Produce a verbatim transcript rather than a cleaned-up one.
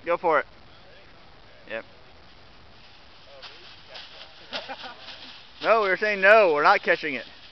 Go for it. Yep. No, we were saying no, we're not catching it.